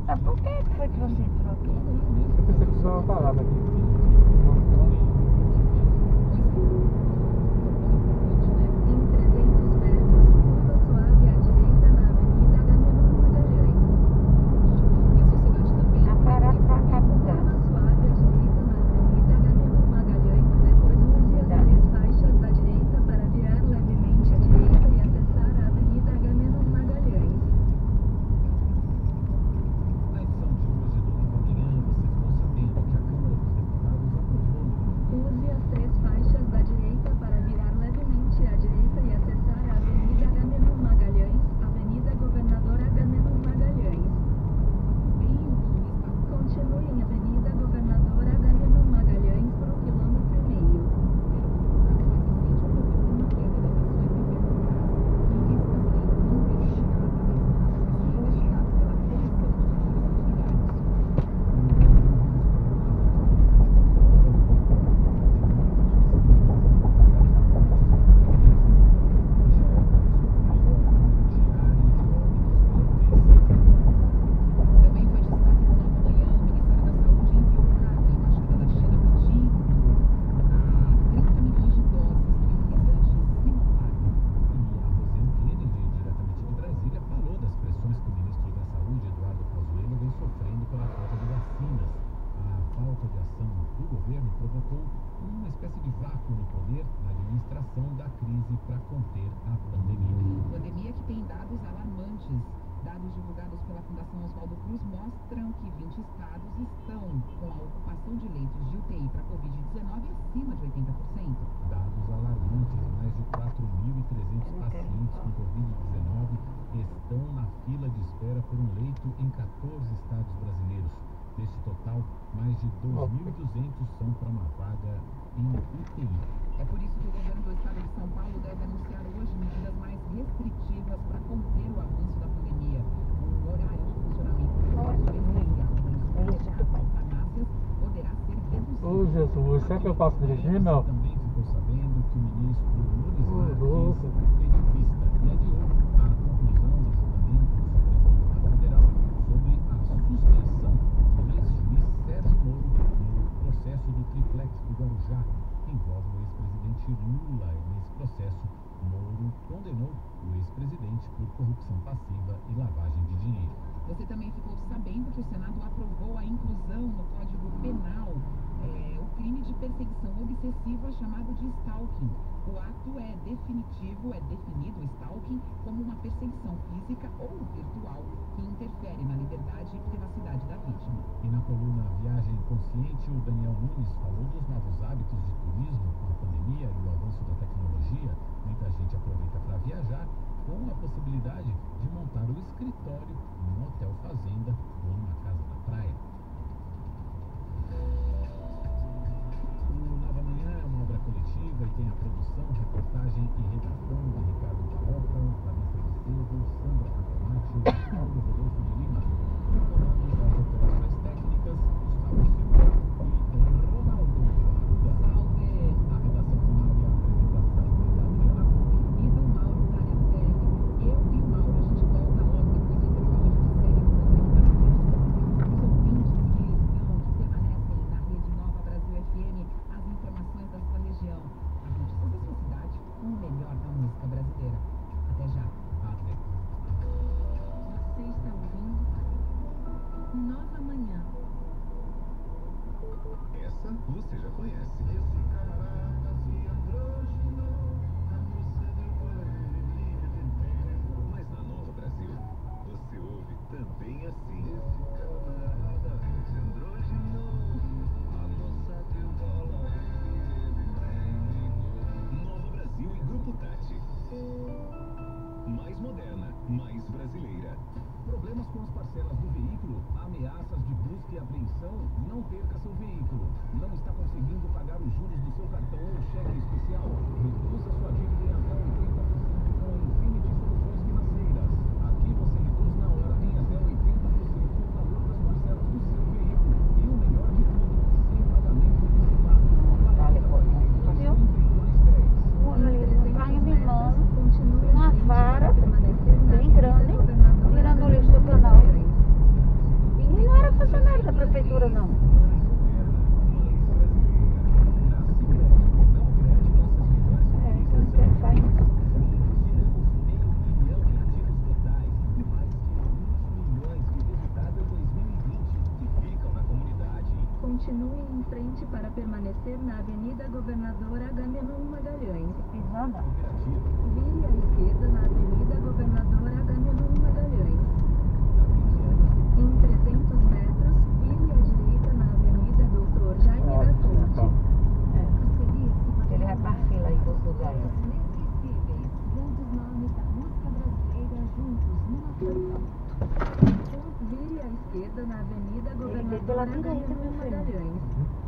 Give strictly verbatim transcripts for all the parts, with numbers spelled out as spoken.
Tá, por que foi que você entrou aqui? Eu pensei que precisava parar daqui. provocou uma espécie de vácuo no poder na administração da crise para conter a pandemia. Pandemia que tem dados alarmantes. Dados divulgados pela Fundação Oswaldo Cruz mostram que vinte estados estão com a ocupação de leitos de U T I para covid dezenove acima de oitenta por cento. Dados alarmantes, mais de quatro mil e trezentos pacientes com covid dezenove estão na fila de espera por um leito em quatorze estados brasileiros. Deste total, mais de dois mil e duzentos são para uma vaga em U T I. É por isso que o governo do estado de São Paulo deve anunciar hoje medidas mais restritivas para conter o avanço da pandemia. O horário de funcionamento do comércio essencial das farmácias poderá ser reduzido. Ô Jesus, será que eu posso dirigir, meu? Também ficou sabendo que o ministro Nunes Ô, Marques louco. teve vista e adiou a conclusão do julgamento do Supremo Tribunal Federal sobre a suspeição do ex-juiz Sérgio Moro no processo do triplex do Guarujá, que envolve o ex-presidente Lula. E nesse processo, Moro condenou o ex-presidente por corrupção passiva e lavagem de dinheiro. Você também ficou sabendo que o Senado aprovou a inclusão no Código Penal é, o crime de perseguição obsessiva chamado de stalking. O ato é definitivo, é definido o stalking como uma perseguição física ou virtual que interfere na liberdade e privacidade da vítima. E na coluna Viagem Consciente, o Daniel Nunes falou dos novos hábitos de turismo com a pandemia e o avanço da tecnologia. Muita gente aproveita para viajar com a possibilidade de montar o escritório num hotel fazenda ou numa casa da praia. O Nova Manhã é uma obra coletiva e tem a produção, reportagem e redação de Ricardo Barroca, Vanessa Vicedo, Sandra Caponati, Paulo Rodolfo de Lima, no comando das operações técnicas, Gustavo Silva e Ronaldo Arruda. Salve! A redação final e a apresentação é da Adriana Pucci E do Mauro Talhaferri. Eu e o Mauro, a gente volta logo depois do intervalo, a gente segue com você que está na edição. Os ouvintes que estão, que permanecem na rede Nova Brasil F M, as informações da sua região, as notícias da sua cidade, com o melhor da música brasileira. Até já. Até. Você está ouvindo Nova Manhã. Essa você já conhece. Esse camarada se androginou, a moça deu pra ele, ele pegou. Mas na Nova Brasil, você ouve também assim. Esse camarada se androginou, a moça deu bola, ele pegou. Nova Brasil e Grupo Tati. Mais moderna, mais brasileira. Problemas com as parcelas do veículo, ameaças de busca e apreensão, não perca seu veículo. Não está conseguindo pagar os juros do seu cartão ou cheque especial? Reduza sua dívida em até oitenta por cento com a Infinity Soluções Financeiras. Aqui você reduz na hora em até oitenta por cento o valor das parcelas do seu veículo. E o melhor de tudo, sem pagamento antecipado. quarenta, quarenta e dois, trinta e dois, dez. Um carro de mão, uma vara bem grande, tirando o lixo do canal. Continue em frente para permanecer na Avenida Governador Agamenon Magalhães. Pisando. Vire à esquerda na Avenida Governador Agamenon Magalhães. Em trezentos metros, vire à direita na Avenida Doutor Jaime da Fonte. Ele vai pra fila aí dos lugares. Inesquecíveis, grandes nomes da música brasileira juntos numa canção. Vire à esquerda na Avenida Governador pela direita, Agamenon meu filho. Magalhães.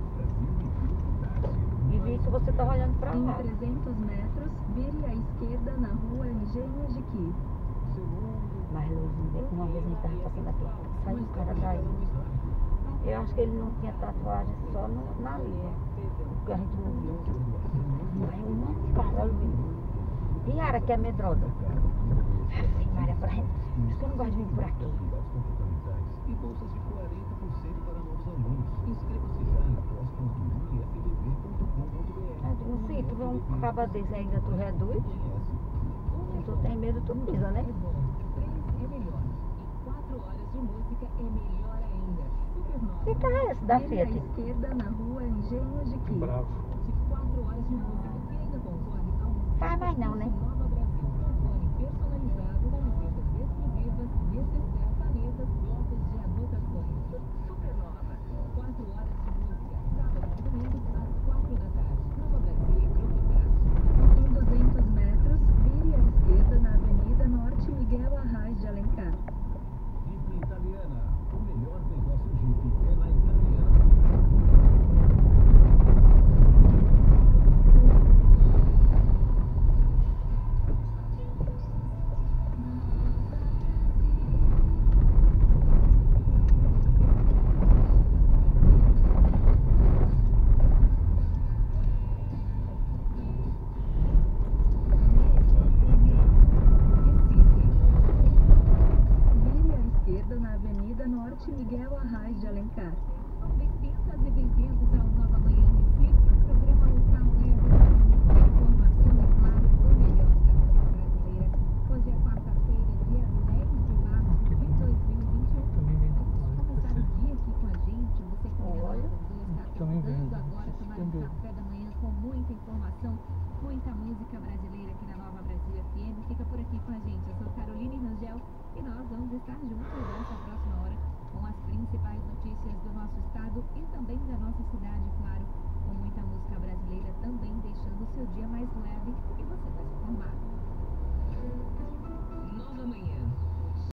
E vi que você tá olhando pra Em lá. trezentos metros, vire à esquerda na rua Engenho de Qui. Mas Luiz, uma vez me tava passando aqui, saiu um cara daí. Eu acho que ele não tinha tatuagem só no, na língua, porque a gente não viu. Mas uma cara, Luiz. E Ara, que é medrosa. Assim, Maria, pra gente. Por isso que eu não gosto de vir por aqui. E bolsas de quarenta por cento para novos alunos. Inscreva-se já em pós ponto u f d b ponto com ponto b r. Eu digo, sim, tu vê um caba desse ainda, tu reduz. Se tu tem medo, tu pisa, né? três é melhor. E quatro horas de música é melhor ainda. Supernova. Que carro é esse da Vire à Fiat? esquerda na rua Engenho de Qui. Bravo. De quatro horas de música que ainda concorre a um Faz mais não, né? Nova Brasil. Fone personalizado, camisetas exclusivas, necessaire, canetas, blocos de anotações. Supernova. Quatro horas de música. Sábado e domingo às quatro da tarde. Nova Brasil e Grupo Traço. Em duzentos metros, vire à esquerda na Avenida Norte Miguel Arraes de Alencar. Jeep Italiana. O melhor negócio Jeep é na Italiana. Vire à esquerda na Avenida Norte Miguel Arraes de Alencar. Bem-vindas e bem-vindos ao Nova Manhã Recife, o programa local leve muita informação e, claro, o melhor da música brasileira. Hoje é quarta-feira, dia dez de março de dois mil e vinte e um. Também vem Vamos começar o dia aqui com a gente. Você que ainda Olha, não está também vem, acordando agora, tomar um também. café da manhã com muita informação, muita música brasileira aqui na Nova Brasil F M. Fica por aqui com a gente. Eu sou Caroline Rangel e nós vamos estar juntos nessa próxima hora com as principais notícias do nosso estado e também da nossa cidade, claro, com muita música brasileira também deixando o seu dia mais leve e você vai se informar. Nova Manhã.